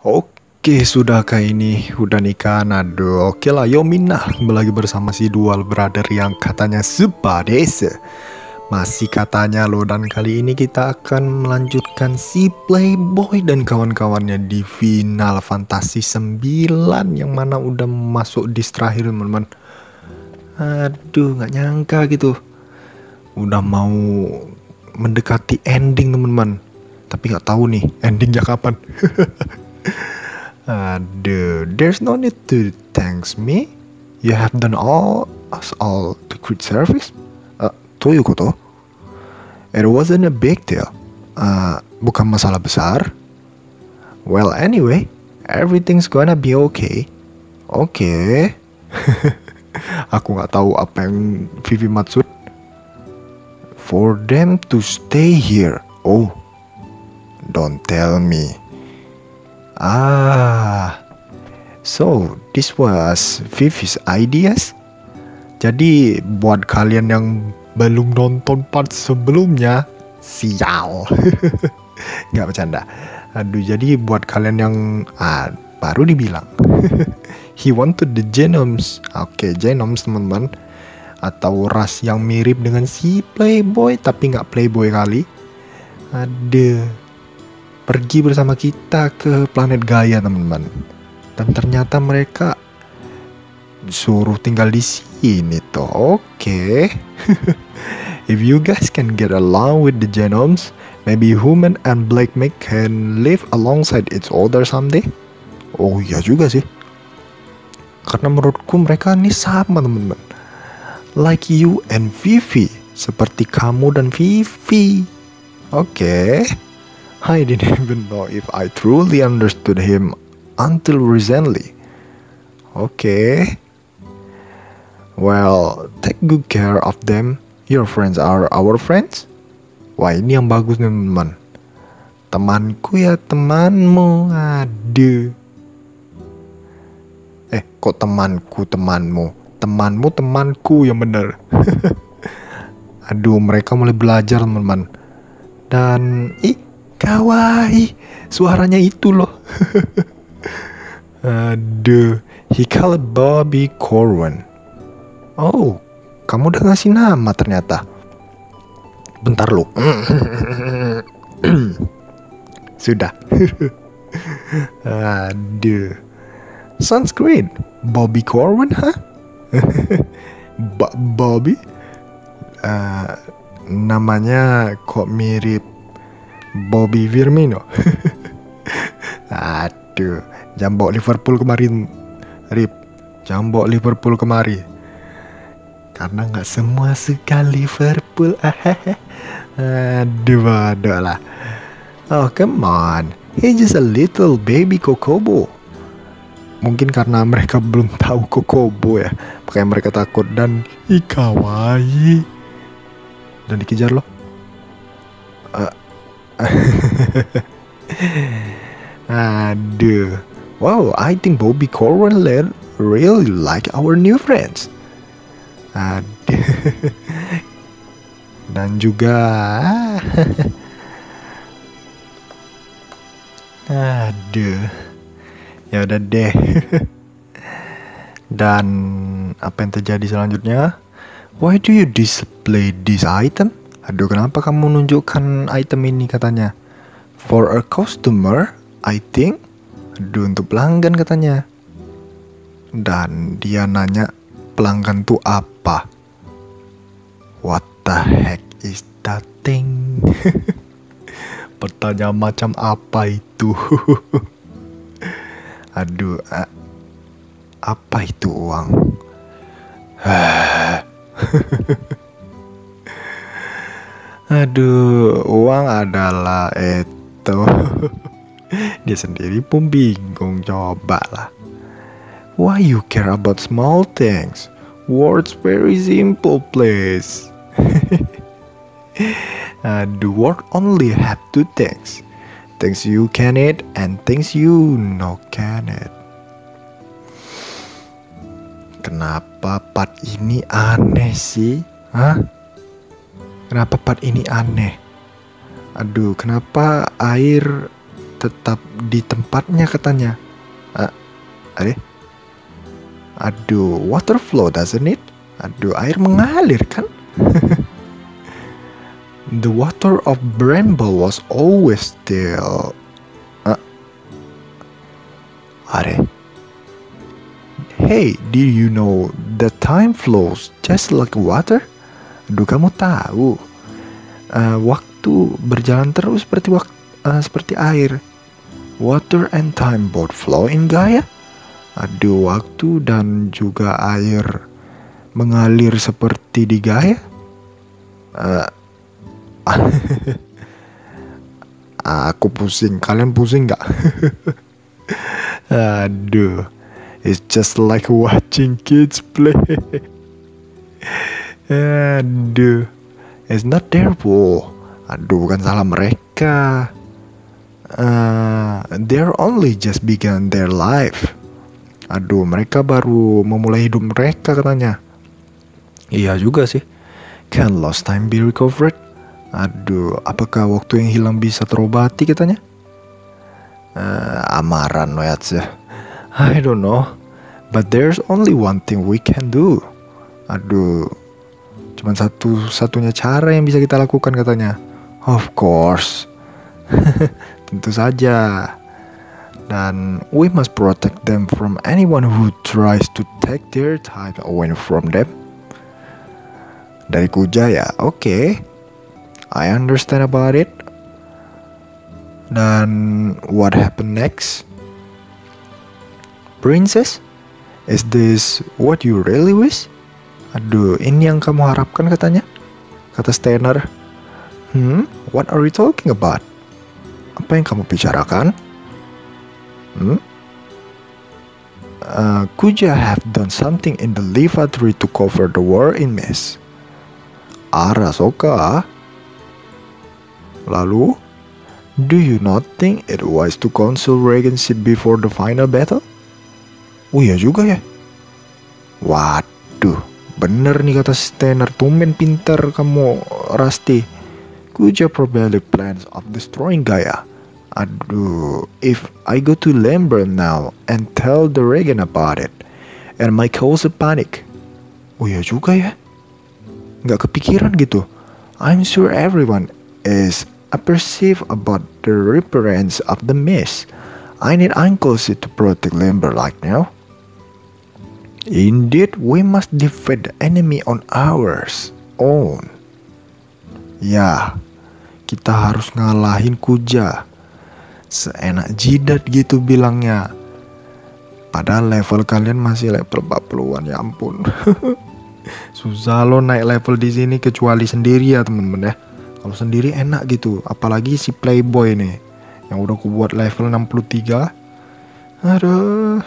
Oke, sudahkah ini? Udah nikah? Aduh, oke lah, yo minah. Lagi bersama si dual brother yang katanya sepadese. Masih katanya loh, dan kali ini kita akan melanjutkan si Playboy dan kawan-kawannya di final Fantasi 9 yang mana udah masuk di terakhir, teman-teman. Aduh, nggak nyangka gitu. Udah mau mendekati ending, teman-teman. Tapi nggak tahu nih endingnya kapan. Aduh, there's no need to thanks me. You have done us all the good service. Toyokoto. It wasn't a big deal. Bukan masalah besar. Well, anyway, everything's gonna be okay. Oke. Aku nggak tahu apa yang Vivi maksud. For them to stay here. Oh, don't tell me. So this was Vivi's ideas. Jadi buat kalian yang belum nonton part sebelumnya, sial. Nggak bercanda. Aduh, jadi buat kalian yang baru dibilang, he wanted the genomes. Oke, genomes teman-teman, atau ras yang mirip dengan si Playboy tapi nggak Playboy kali. Pergi bersama kita ke planet Gaia, teman-teman. Dan ternyata mereka suruh tinggal di sini toh. Oke. If you guys can get along with the genomes, maybe human and black mage can live alongside each other someday. Oh iya juga sih. Karena menurutku mereka ini sama, teman-teman. Like you and Vivi. Seperti kamu dan Vivi. Oke. I didn't even know if I truly understood him until recently. Okay. Well, take good care of them. Your friends are our friends. Wah, ini yang bagus nih, teman. Temanku ya temanmu. Aduh. Kok temanku temanmu? Temanmu temanku, yang bener. Aduh, mereka mulai belajar, teman-teman. Dan kawaii, suaranya itu loh. Aduh, he called Bobby Corwin. Oh, kamu udah ngasih nama ternyata. Bentar loh. Sudah. Aduh, sounds great. Bobby Corwin, huh? Bobby? Namanya kok mirip Bobby Firmino. Aduh, jangan bawa Liverpool kemarin, Rip. Jangan bawa Liverpool kemari. Karena nggak semua suka Liverpool. Aduh, waduh lah. Oh, come on. He's just a little baby Kokobo. Mungkin karena mereka belum tahu Kokobo ya, makanya mereka takut dan kawaii. Dan dikejar loh. Aduh. Wow, I think Bobby Corwin really like our new friends. Aduh. Dan juga aduh. Ya udah deh. Dan apa yang terjadi selanjutnya? Why do you display this item? Aduh, kenapa kamu menunjukkan item ini katanya? For a customer, I think. Aduh, untuk pelanggan katanya. Dan dia nanya, pelanggan tuh apa? What the heck is that thing? Pertanyaan macam apa itu? Aduh, apa itu uang? Aduh, uang adalah itu. Dia sendiri pun bingung, cobalah. Why you care about small things? Words very simple, please. The word only have two things. Things you can eat and things you no can eat. Kenapa part ini aneh sih? Hah? Kenapa part ini aneh? Aduh, kenapa air tetap di tempatnya katanya. Aduh, water flow doesn't it? Aduh, air mengalir kan? The water of Bramble was always still. Hey, did you know that time flows just like water? Aduh, kamu tahu waktu berjalan terus seperti air. Water and time both flow in Gaia. Aduh, waktu dan juga air mengalir seperti di Gaia. Aku pusing, kalian pusing nggak? Aduh, it's just like watching kids play. Aduh, it's not their fault. Aduh, bukan salah mereka. They're only just began their life. Aduh, mereka baru memulai hidup mereka katanya. Iya juga sih. Can lost time be recovered? Aduh, apakah waktu yang hilang bisa terobati katanya? Amaran no yatsu. I don't know. But there's only one thing we can do. Aduh, cuman satu-satunya cara yang bisa kita lakukan katanya. Of course. Tentu saja. Dan we must protect them from anyone who tries to take their time away from them. Dari Kuja ya, oke. I understand about it. Dan what happened next? Princess, is this what you really wish? Aduh, ini yang kamu harapkan katanya? Kata Steiner. What are you talking about? Apa yang kamu bicarakan? Kuja have done something in the Liva tree to cover the war in mist. Arasoka. Lalu, do you not think it wise to consult regency before the final battle? Oh iya juga ya. Waduh, bener nih kata Steiner. Tumben pintar kamu, Rusty. Kuja probably plans of destroying Gaia. Aduh, if I go to Lambert now and tell the Regen about it, and might cause a panic. Oh iya juga ya. Nggak kepikiran gitu. I'm sure everyone is appreciative about the reappearance of the mist. I need Uncle Sid to protect Lambert like now. Indeed, we must defeat the enemy on ours own. Ya, kita harus ngalahin Kuja. Seenak jidat gitu bilangnya. Padahal level kalian masih level 40-an, ya ampun. Susah lo naik level di sini kecuali sendiri ya temen-temen ya. Kalau sendiri enak gitu, apalagi si Playboy nih yang udah aku buat level 63. Aduh.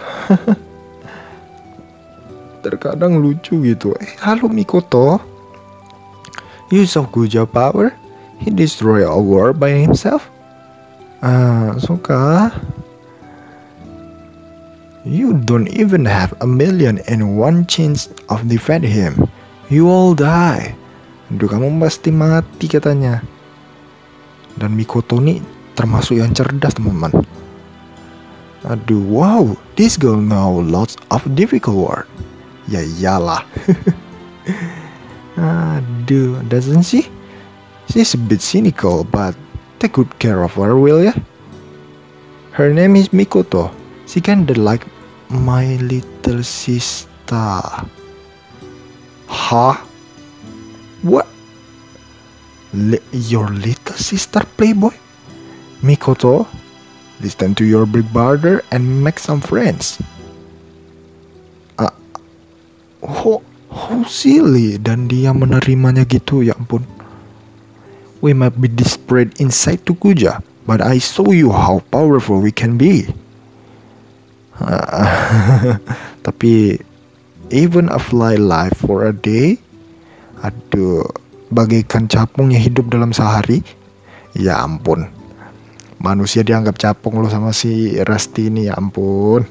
Terkadang lucu gitu. Halo Mikoto. You saw Kuja power? He destroyed a war by himself? Suka. You don't even have 1,000,001 chance of defeat him. You all die. Aduh, kamu pasti mati katanya. Dan Mikoto nih termasuk yang cerdas teman-teman. Aduh, wow, this girl know lots of difficult word. Ya iyalah. Aduh, doesn't she? She's a bit cynical, but take good care of her, will ya? Her name is Mikoto. She kinda like my little sister. Huh? What? Your little sister, Playboy? Mikoto, listen to your big brother and make some friends. How silly. Dan dia menerimanya gitu, ya ampun. We might be desperate inside to Kuja, but I show you how powerful we can be. Tapi even a fly life for a day, aduh, bagaikan capung yang hidup dalam sehari. Ya ampun, manusia dianggap capung loh sama si Rusty ini, ya ampun.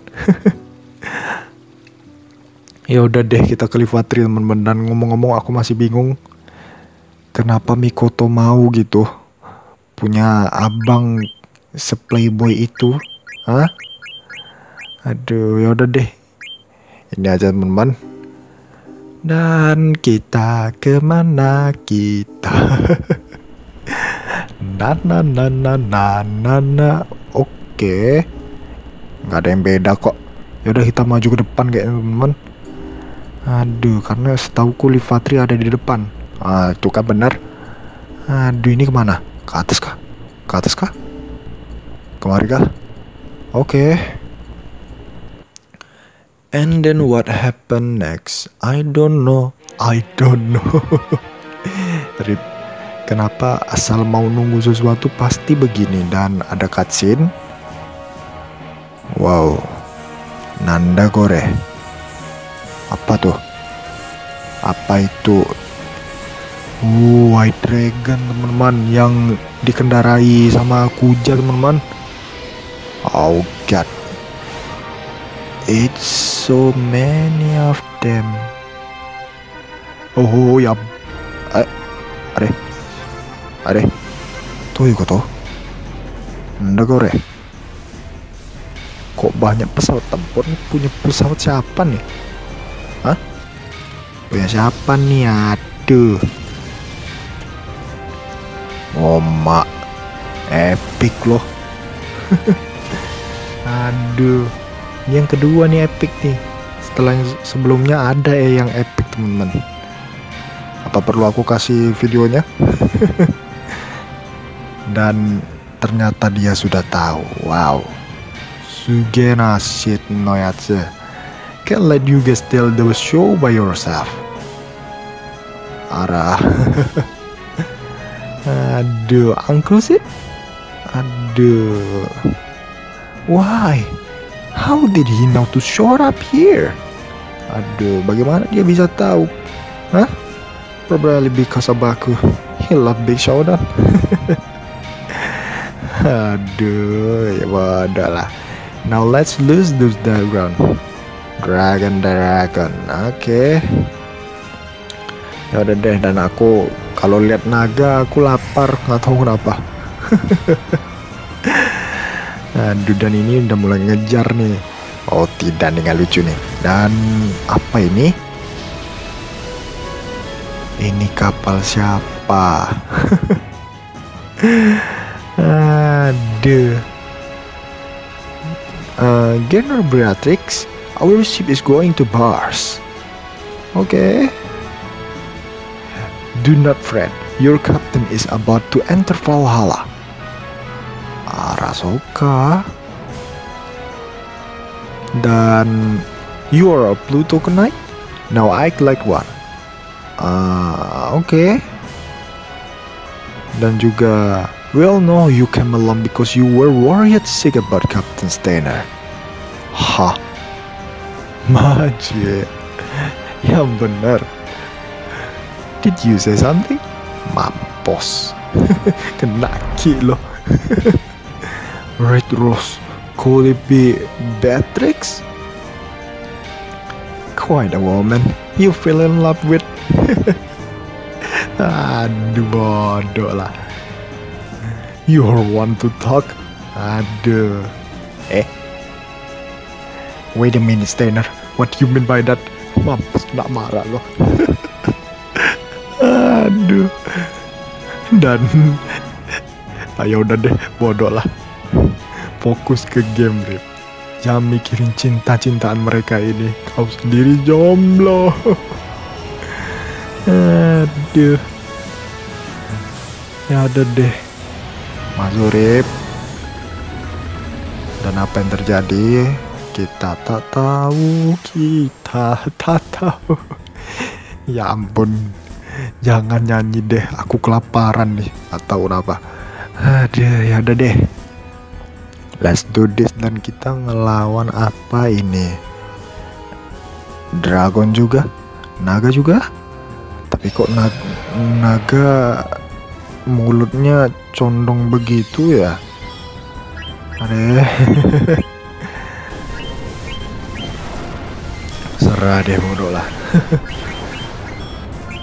Ya udah deh, kita ke Livatri teman-teman. Dan ngomong-ngomong aku masih bingung kenapa Mikoto mau gitu punya abang Seplayboy itu. Hah? Aduh, yaudah deh. Ini aja teman-teman. Dan kita kemana kita? Na. Oke. Nggak ada yang beda kok. Yaudah kita maju ke depan kayaknya teman-teman. Aduh, karena setauku Livatri ada di depan. Ah, itu kan benar. Aduh, ini kemana? Ke atas kah? Ke atas kah? Kemari kah? Oke. And then what happened next? I don't know. Tapi kenapa asal mau nunggu sesuatu pasti begini. Dan ada cutscene. Wow. Nanda Gore. Apa tuh? Apa itu? White Dragon teman-teman, yang dikendarai sama Kuja teman-teman. Oh god, it's so many of them. Oh ya, are, tuh itu tuh. Nanda Gore. Kok banyak pesawat tempur? Punya pesawat siapa nih? Hah? Punya siapa nih? Aduh. Oh mak, epic loh. Aduh, ini yang kedua nih epic nih. Setelah yang sebelumnya ada yang epic teman-teman. Apa perlu aku kasih videonya? Dan ternyata dia sudah tahu. Wow, Sugena shit no yatsu. Can't let you guys tell the show by yourself. Arah. Aduh, Uncle sih. Aduh. Why? How did he know to show up here? Aduh, bagaimana dia bisa tahu? Hah? Probably because of Baku. He love Big Showdown. Aduh, ya bodoh lah. Now let's lose those dragon. Dragon. Oke. Ya udah deh, dan aku kalau lihat naga aku lapar, nggak tahu kenapa. Aduh, dan ini udah mulai ngejar nih. Oh tidak, nih nggak lucu nih. Dan apa ini? Ini kapal siapa? Aduh. General Beatrix, our ship is going to Bars. Okay. Do not fret, your captain is about to enter Valhalla. Arasoka. Dan you are a Pluto Knight? Now act like one. Okay. Dan juga, well no, you came along because you were worried sick about Captain Steiner. Hah? Majik. Yang benar. Did you say something? Mampus. Kenaki loh. Red Rose, could it be Beatrix? Quite a woman you fell in love with. Aduh, bodoh lah. You're one to talk. Aduh. Wait a minute, Steiner. What you mean by that? Mampus, nak marah loh. Aduh. Dan ayo udah deh, bodoh lah. Fokus ke game, Rip. Jangan mikirin cinta-cintaan mereka ini. Kau sendiri jomblo. Aduh. Ya udah deh. Masuk, Rip. Dan apa yang terjadi? Kita tak tahu. Ya ampun. Jangan nyanyi deh, aku kelaparan nih atau apa. Aduh, ya udah deh. Let's do this. Dan kita ngelawan apa ini? Dragon juga? Naga juga? Tapi kok naga mulutnya condong begitu ya? Aduh. Serah deh, bodoh lah.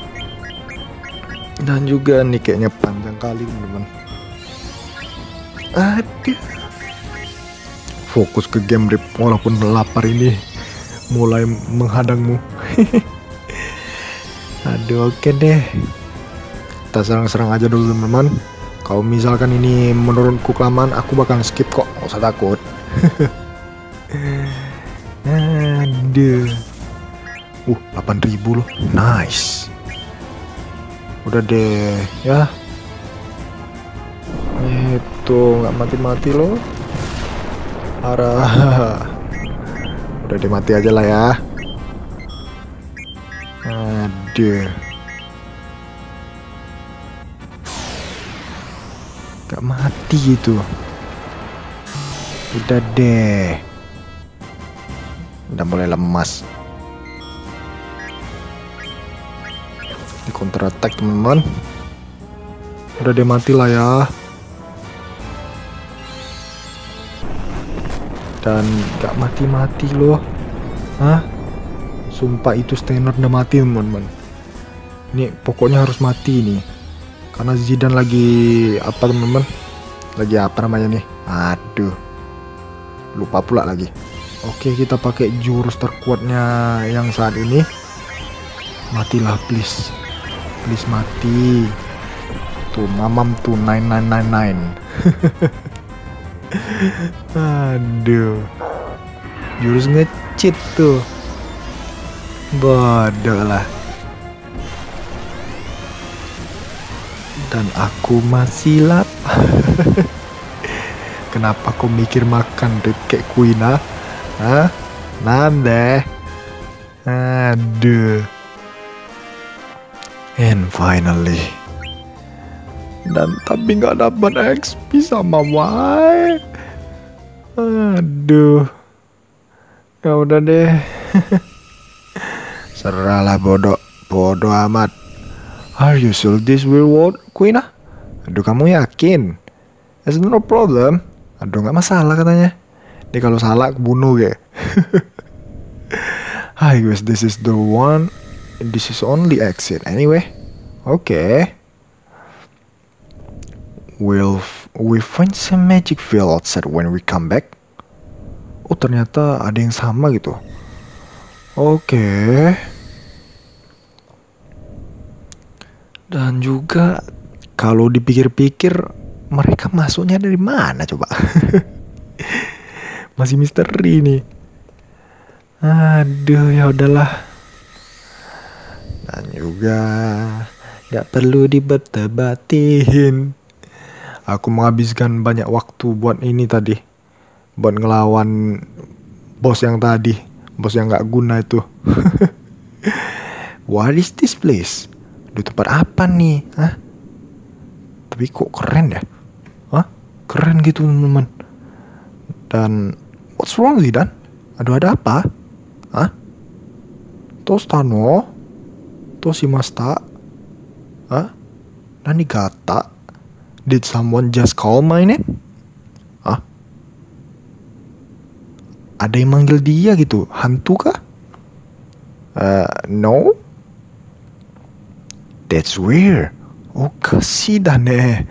Dan juga nih kayaknya panjang kali teman-teman. Aduh. Fokus ke game, Rip, walaupun lapar ini mulai menghadangmu. Aduh, oke deh. Kita serang-serang aja dulu, teman-teman. Kalau misalkan ini menurunku kelamaan, aku bakal skip kok, nggak usah takut. Aduh. 8.000 loh. Nice. Udah deh, ya. Itu nggak mati-mati loh. Arah. Udah deh, mati aja lah ya. Aduh. Gak mati gitu. Udah deh. Udah mulai lemas. Di counter attack, teman-teman. Udah deh, mati lah ya. Dan gak mati-mati loh. Hah? Sumpah itu Steiner udah mati, teman-teman. Ini pokoknya harus mati nih. Karena Zidane lagi apa, teman-teman? Lagi apa namanya nih? Aduh. Lupa pula lagi. Oke, kita pakai jurus terkuatnya yang saat ini. Matilah, please. Please mati. Tuh, mamam tuh 9999. Aduh. Jurus nge-cheat tuh. Bodoh lah. Dan aku masih lapar. Kenapa kau mikir makan, Rip, kayak Kuina? Hah? Nande. Aduh. And finally. Dan tapi nggak dapat XP sama Y. Aduh. Ya udah deh. Serahlah, bodoh. Bodoh amat. Are you sure this will work, Kuina? Aduh, kamu yakin? It's no problem. Aduh, nggak masalah katanya. Ini kalau salah aku bunuh ya. I guess this is the one. This is only exit anyway. Okay. Will we find some magic field outside when we come back? Oh, ternyata ada yang sama gitu. Oke. Dan juga kalau dipikir-pikir mereka masuknya dari mana coba? Masih misteri nih. Aduh, ya udahlah. Dan juga gak perlu dibat-debatin. Aku menghabiskan banyak waktu buat ini tadi. Buat ngelawan bos yang tadi. Bos yang gak guna itu. What is this place? Di tempat apa nih? Hah? Tapi kok keren ya? Hah? Keren gitu, teman-teman. Dan what's wrong with that? Aduh, ada apa? Hah? Tostano? Toshimasta? Hah? Nanigata? Did someone just call my name? Hah? Ada yang manggil dia gitu? Hantu kah? No? That's weird. Oh, kasih dah nih.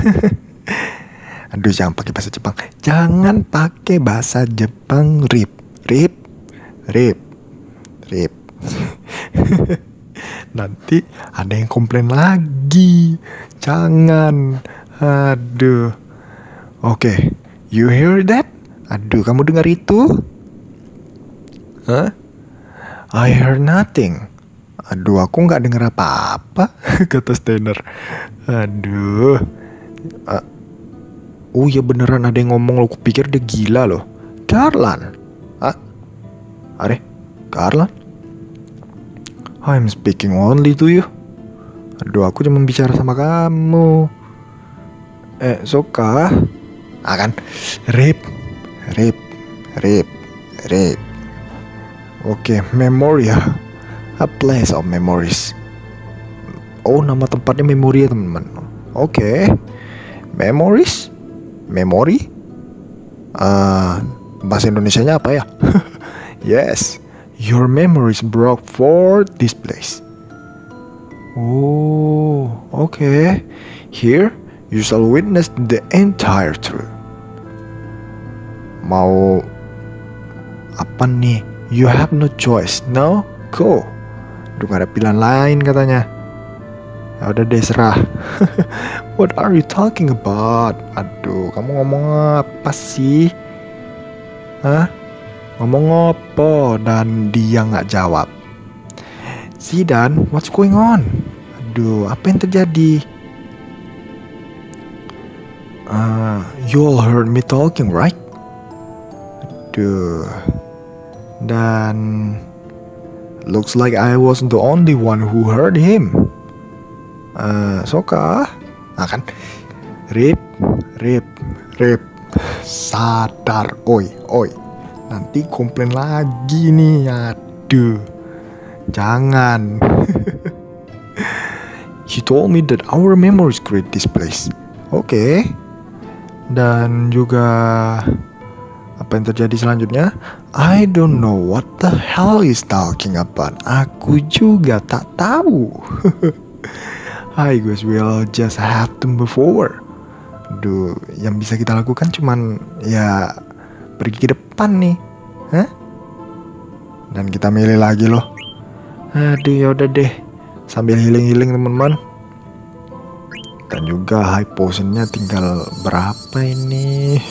Aduh, jangan pakai bahasa Jepang. Jangan pakai bahasa Jepang, Rip. Rip. Rip. Rip. Nanti ada yang komplain lagi. Jangan. Aduh. Oke. You hear that? Aduh, kamu dengar itu? Hah? I heard nothing. Aduh, aku nggak dengar apa-apa. Kata Steiner. Aduh. Oh ya, beneran ada yang ngomong loh. Aku pikir dia gila loh. Garland. Hah? Are? Garland? I'm speaking only to you. Aduh, aku cuma bicara sama kamu. Soka? Kan? Rip. Rip. Rip. Rip. Oke, Memoria. A place of memories. Oh, nama tempatnya Memoria, teman-teman. Oke. Memories? Memory? Bahasa Indonesianya apa ya? Yes. Your memories broke for this place. Oh, okay. Here You shall witness the entire truth. Mau apa nih? You have no choice. No, go. Udah gak ada pilihan lain katanya. Ya udah deh, serah. What are you talking about? Aduh, kamu ngomong apa sih? Hah? Ngomong apa? Dan dia gak jawab. Zidane, what's going on? Aduh, apa yang terjadi? You all heard me talking, right? Aduh. Dan looks like I wasn't the only one who heard him. Soka? Kan? Rip. Sadar, oi. Nanti komplain lagi nih, aduh. Jangan. He told me that our memories create this place. Oke. Dan juga apa yang terjadi selanjutnya? I don't know what the hell he's talking about. Aku juga tak tahu. I guess we'll just have to move forward. Duh, yang bisa kita lakukan cuman ya pergi ke depan nih. Hah? Dan kita milih lagi loh. Aduh, yaudah deh. Sambil healing teman-teman. Dan juga high potionnya tinggal berapa ini?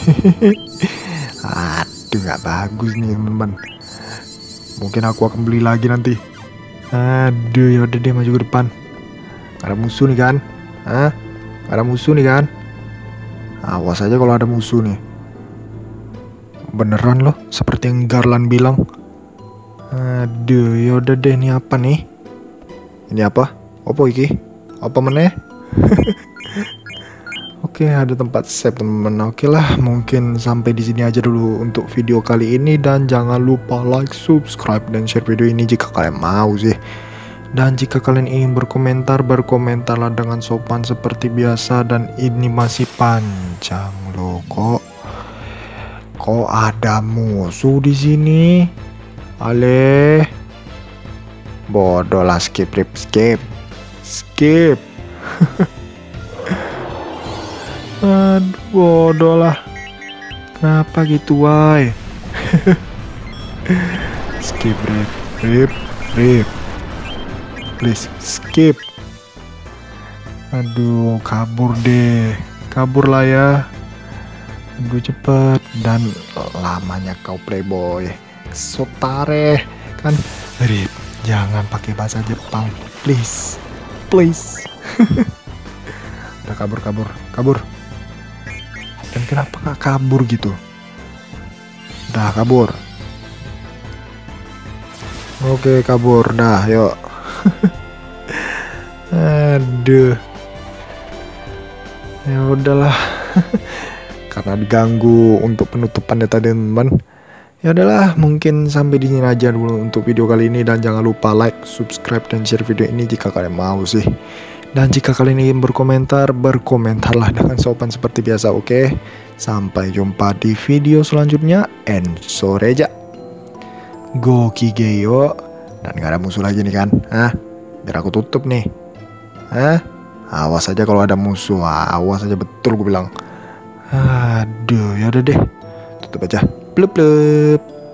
Aduh, gak bagus nih teman-teman. Mungkin aku akan beli lagi nanti. Aduh, yaudah deh, maju ke depan. Ada musuh nih kan? Hah? Ada musuh nih kan? Awas aja kalau ada musuh nih. Beneran loh, seperti yang Garland bilang. Aduh, yaudah deh, ini apa nih? Ini apa? Apa iki? Apa meneh? Oke, ada tempat save teman-teman. Oke lah, mungkin sampai di sini aja dulu untuk video kali ini, dan jangan lupa like, subscribe, dan share video ini jika kalian mau sih. Dan jika kalian ingin berkomentar, berkomentarlah dengan sopan seperti biasa. Dan ini masih panjang loh, kok ada musuh di sini? Ale, bodoh lah, skip. Aduh, bodoh lah. Kenapa gitu, why? Skip, rip. Please, skip. Aduh, kabur deh. Kabur lah ya. Aduh, cepet. Dan lamanya kau playboy. Sotare. Kan, rip. Jangan pakai bahasa Jepang. Please. Udah kabur. Dan kenapa gak kabur gitu? Udah kabur. Oke, kabur. Dah, yuk. Aduh. Ya udahlah. Karena diganggu untuk penutupannya tadi, teman. Ya udahlah, mungkin sampai di sini aja dulu untuk video kali ini, dan jangan lupa like, subscribe, dan share video ini jika kalian mau sih. Dan jika kalian ingin berkomentar, berkomentarlah dengan sopan seperti biasa, oke? Sampai jumpa di video selanjutnya. Enso Reja. Gokigeyo. Dan gak ada musuh lagi nih kan? Biar aku tutup nih. Awas aja kalau ada musuh. Awas aja, betul gue bilang. Aduh, yaudah deh. Tutup aja. Plup.